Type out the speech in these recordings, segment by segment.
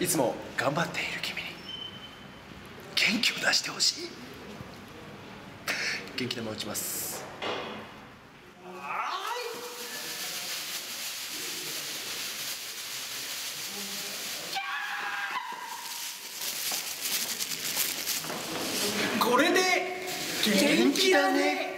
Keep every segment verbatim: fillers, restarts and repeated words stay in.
つも頑張っている君に元気を出してほしい。元気玉打ちます。これで元気だね。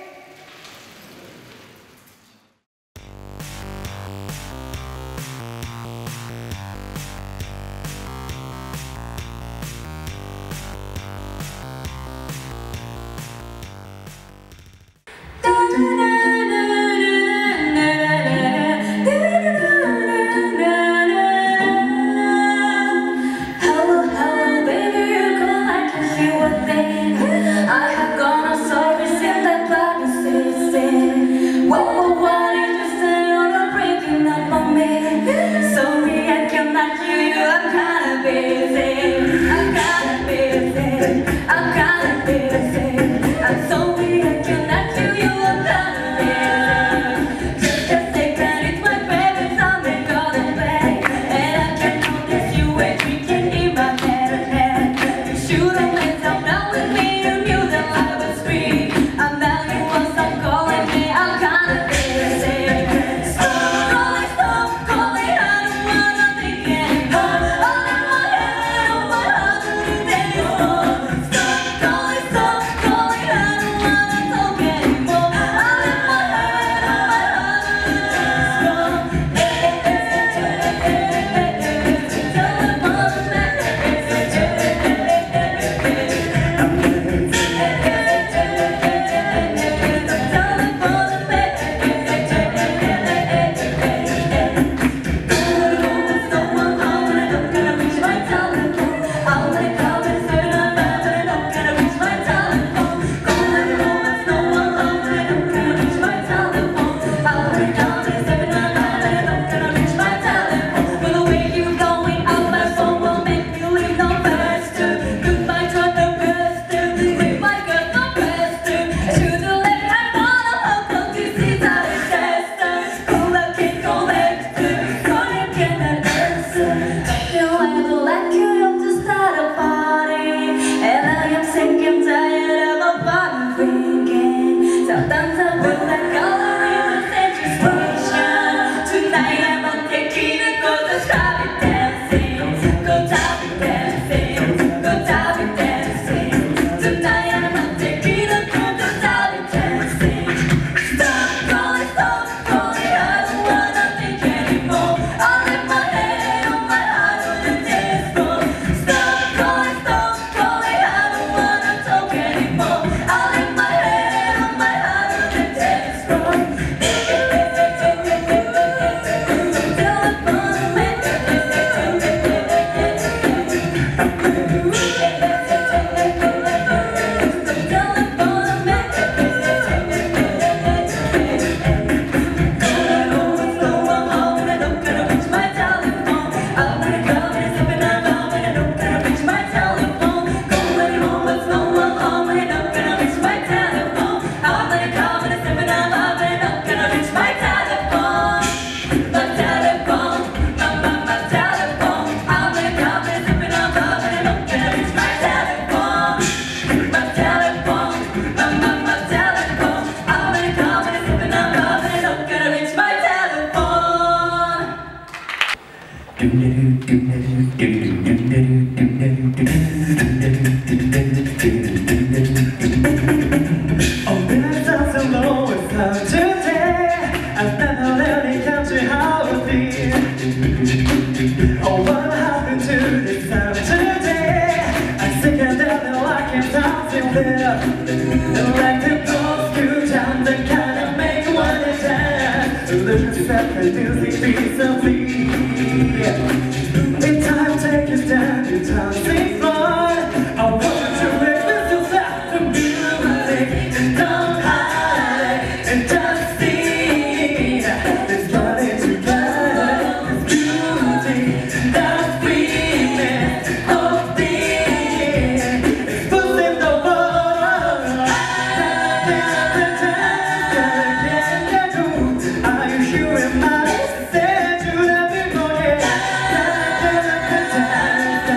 Are you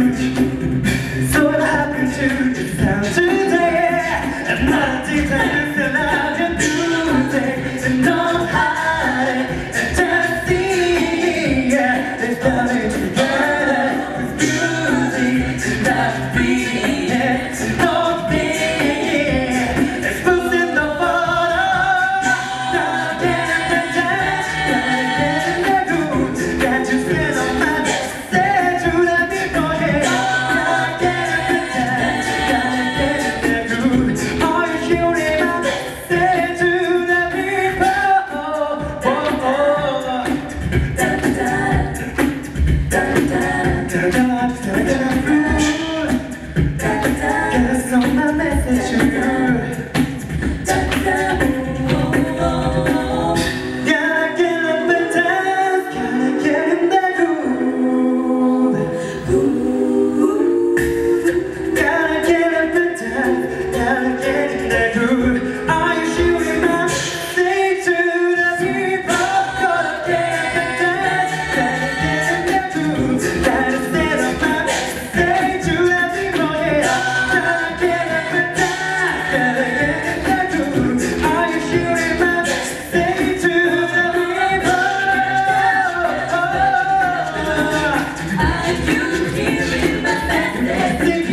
So what happened to the sound today? I'm not determined to love you today. And don't hide it, and just see it. There's nothing together with beauty, not being it. Don't be it. Exposing the photo. Gotta get in the dance, gotta get in the groove. Got you spin on my message to the people, yeah. Gotta get in the dance, gotta get in the groove. Are you shooting my message to the people? Oh, oh, oh. Da da da da da da da da da. Gotta send my message to you. Gotta get in the dance, gotta get in the groove. Gotta get in the dance, gotta get in the groove. Are you shooting my message to the people? Gotta get in the dance, gotta get in the groove. Gotta send my message to the people, yeah. Gotta get in the dance, gotta get in the groove. Are you shooting my message to the people? Are you hearing my message?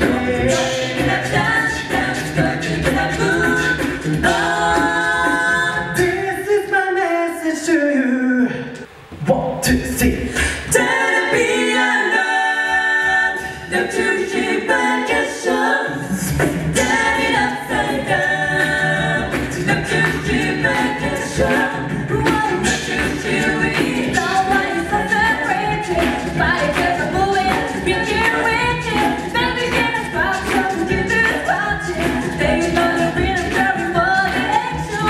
This is my message to you. One, two, three. Don't be alone. Don't you keep back and show. Turn it upside down. Don't you keep back and show. Why don't you do it? Nobody's celebrating. Body gets a moving. You can't wait it. Baby, get a spot. Come give it a spot. They know the rhythm carry more than action.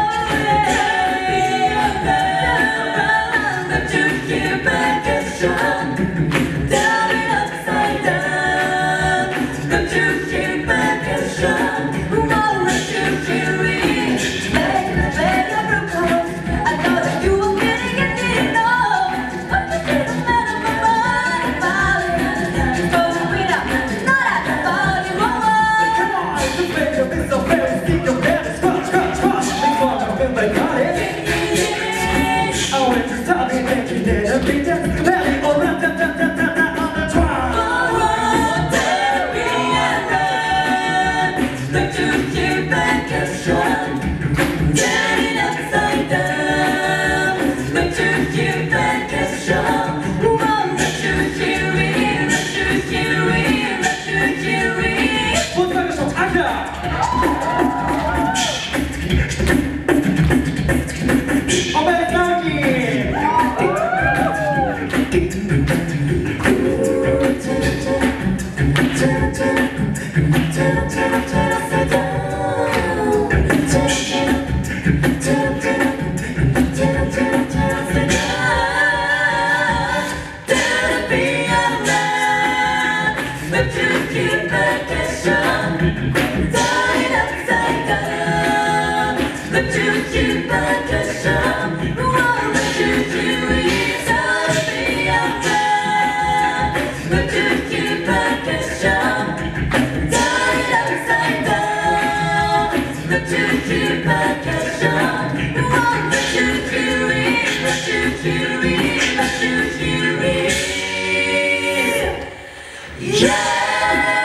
Don't you keep back and show. Turn it upside down. Don't you keep back and show. Why don't you do it? Make it, make it propose. I know that you will get it, get it all. But you didn't let them go on about it. So we don't, not at the body, Come on, you make a bit so very stick your head and scratch, scratch, scratch. Make one of them, they got it. I want to stop it, make it dead, and be dead. Belly all round, da, da, da, da, da, on the track. don't you keep back and show. Turn it upside down. Don't you keep back and show. Don't you hear it? Don't you hear it? Don't you hear it? What's that song? Actor. Oh, man, Don't you keep back and show. Turn it upside down. Don't you keep back and show. Why don't you do it? Don't be afraid. Don't you keep back and show. Turn it upside down. Don't you keep back and show. Why don't you do it? Don't you do it? Don't you do it? Yeah!